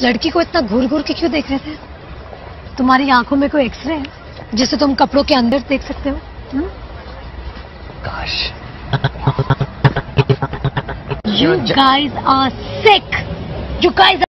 लड़की को इतना घूर घूर के क्यों देख रहे थे? तुम्हारी आंखों में कोई एक्सरे है जिसे तुम कपड़ों के अंदर देख सकते हो? काश। You guys are sick. You guys